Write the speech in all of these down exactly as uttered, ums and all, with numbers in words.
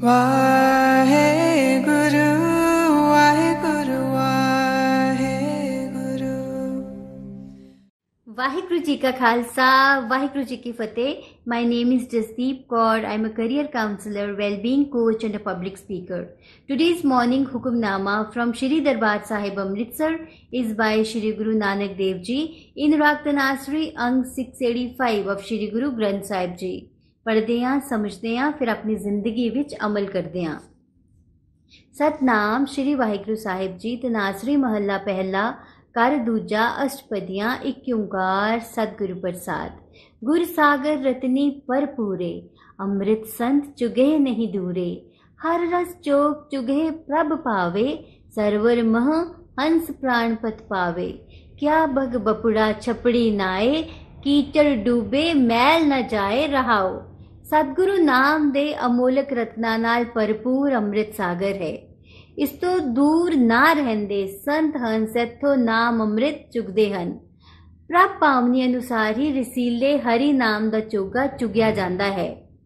ਵਾਹਿਗੁਰੂ ਵਾਹਿਗੁਰੂ ਵਾਹਿਗੁਰੂ। ਵਾਹਿਗੁਰੂ ਜੀ ਕਾ ਖਾਲਸਾ, ਵਾਹਿਗੁਰੂ ਜੀ ਕੀ ਫਤਿਹ। My name is Jasdeep Kaur. I am a career counselor, well-being coach and a public speaker. Today's morning Hukamnama from Shri Darbar Sahib Amritsar is by Shri Guru Nanak Dev Ji in Raag Tanasri Ang six eighty-five of Shri Guru Granth Sahib Ji। पढ़ते हाँ, समझते हाँ, फिर अपनी जिंदगी विच अमल करते हाँ। सतनाम श्री वाहिगुरू साहिब जी। तनासरी महला पहला कर दूजा अष्टपदियाँ एक ओंकार सतगुरु प्रसाद। गुर सागर रतनी भरपूरे अमृत संत चुगे नहीं दूरे। हर रस चोक चुगे प्रभ पावे सरवर मह हंस प्राणपत पावे। क्या बग बपुड़ा छपड़ी नाए कीचड़ डूबे मैल न जाए रहाओ। सतगुरु नाम दे अमोलक रत्ना नाल भरपूर अमृत सागर है। इस तो दूर ना रहंदे संत हंस इथों नाम अमृत चुगदे हन। प्रभ पावनी अनुसार ही रसीले हरि नाम दा चोगा चुगिया जांदा है।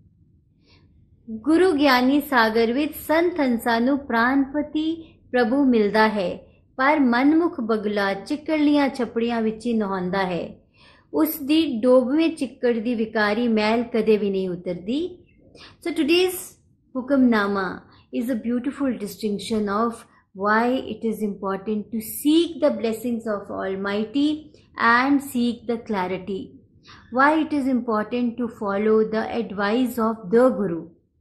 गुरु ज्ञानी सागर विच संत हंसा नू प्राणपति प्रभु मिलदा है, पर मनमुख बगला चिकड़ियां छपड़ियां विच ही नहांदा है। उस दी डोबवे चिक्कड़ दी विकारी मैल कदे भी नहीं उतरदी। So today's Hukamnama is a beautiful distinction of why it is important to seek the blessings of Almighty and seek the clarity. Why it is important to follow the advice of the Guru.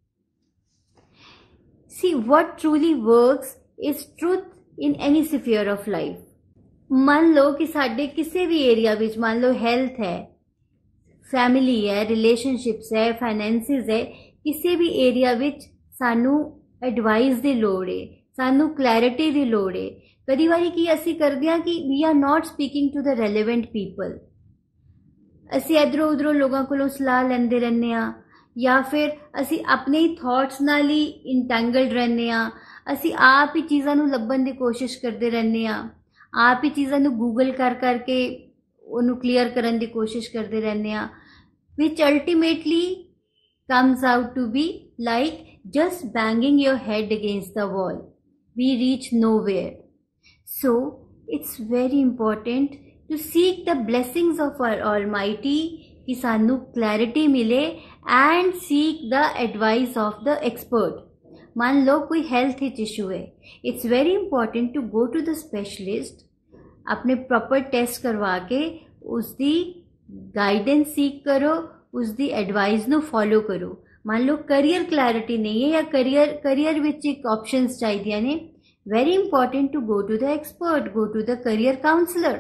See, what truly works is truth in any sphere of life. मान लो कि साडे किसी भी area विच, मान लो health है, family है, रिलेशनशिप्स है, फाइनेंसिस है, किसी भी एरिया विच सानू एडवाइस दी लोड़ है, सानू क्लैरिटी दी लोड़ है। कई बारी की असी करदे हां कि we are not speaking to the relevant people. असी इधरों उधरों लोगों कोलों सलाह लैंदे रहने हां, या फिर असी अपने ही थॉट्स नाल ही इंटैंगल्ड रहने हां। असी आप ही चीज़ां नू लभण दी कोशिश करदे रहने हां, आप ही चीज़ां नू गूगल कर करके उन्होंने क्लीयर करने की कोशिश करते रहने हैं, which ultimately comes out to be like just banging your head against the wall. We reach nowhere. So it's very important to seek the blessings of our almighty कि सानू क्लैरिटी मिले and seek the advice of the expert. मान लो कोई health issue है, it's very important to go to the specialist, अपने proper test करवा के उसकी गाइडेंस सीख करो, उसकी एडवाइस नो फॉलो करो। मान लो करियर क्लैरिटी नहीं है या करियर करियर विच एक ऑप्शंस चाहिए ने, very important to go to the expert, go to the career counsellor.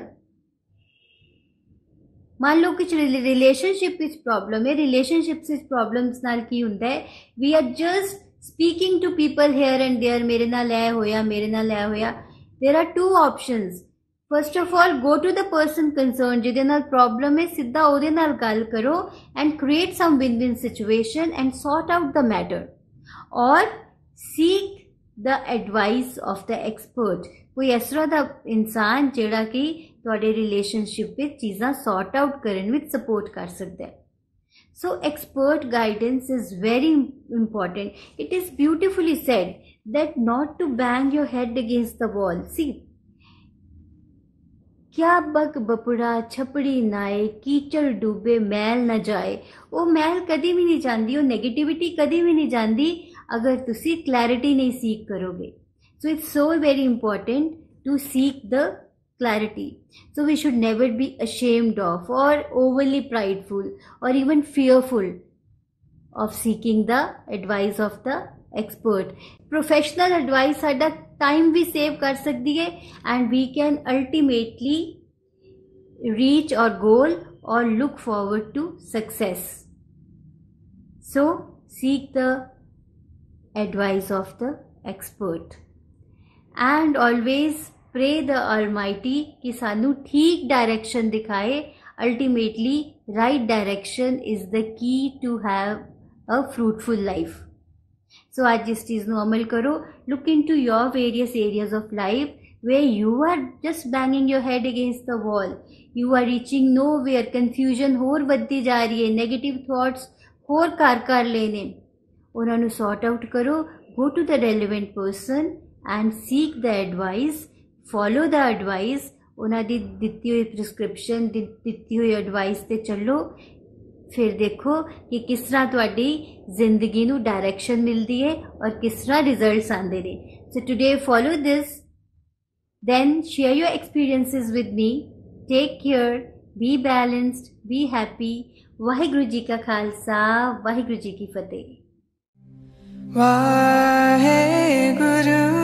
मान लो कुछ रिलेशनशिप विच प्रॉब्लम है, रिलेशनशिप प्रॉब्लम्स नाल की हुंदा है, we are just speaking to people here and there, मेरे नाल ऐ होया, मेरे नाल ऐ होया। There are two options. First of all go to the person concern, जिहदे नाल प्रॉब्लम है, सीधा ओहदे नाल गल करो and create some win win situation and sort out the matter. और seek the advice of the expert, कोई इस तरह दा इंसान जिहड़ा कि तुहाडे रिलेशनशिप विच चीज़ां सॉर्ट आउट करन विच सपोर्ट कर सकदा है। So expert guidance is very important. It is beautifully said that not to bang your head against the wall. See, क्या बग बपुड़ा छपड़ी नाए कीचड़ डूबे मैल न जाए। वो मैल कदी भी नहीं जाती, वो नेगेटिविटी कदी भी नहीं जाती अगर तुसी क्लैरिटी नहीं सीख करोगे। So it's so very important to seek the clarity. So we should never be ashamed of or overly prideful or even fearful of seeking the advice of the expert. Professional advice साडा time भी save कर सकती है and we can ultimately reach our goal or look forward to success. So seek the advice of the expert and always pray the Almighty कि सानू ठीक direction दिखाए। Ultimately right direction is the key to have a fruitful life. So आज इस चीज़ नू अमल करो। Look into your various areas of life where you are just banging your head against the wall, you are reaching nowhere, confusion होर बढ़ती जा रही है, negative thoughts होर कार कार लेने, ਉਹਨਾਂ ਨੂੰ ਸੌਟ ਆਊਟ ਕਰੋ, go to the relevant person and seek the advice, follow the advice, ਉਹਨਾਂ ਦੀ ਦਿੱਤੀ ਹੋਈ ਪ੍ਰਿਸਕ੍ਰਿਪਸ਼ਨ, ਦਿੱਤੀ ਹੋਈ ਐਡਵਾਈਸ ਤੇ ਚੱਲੋ। ਫਿਰ ਦੇਖੋ ਕਿ ਕਿਸ ਤਰ੍ਹਾਂ ਤੁਹਾਡੀ ਜ਼ਿੰਦਗੀ ਨੂੰ ਡਾਇਰੈਕਸ਼ਨ ਮਿਲਦੀ ਹੈ ਔਰ ਕਿਸ ਤਰ੍ਹਾਂ ਰਿਜ਼ਲਟਸ ਆਉਂਦੇ ਨੇ। So today follow this, then share your experiences with me. Take care, be balanced, be happy. Waheguru ji ਕਾ ਖਾਲਸਾ, ਵਾਹਿਗੁਰੂ ਜੀ ਕੀ ਫਤਿਹ। ਵਾਹਿਗੁਰੂ।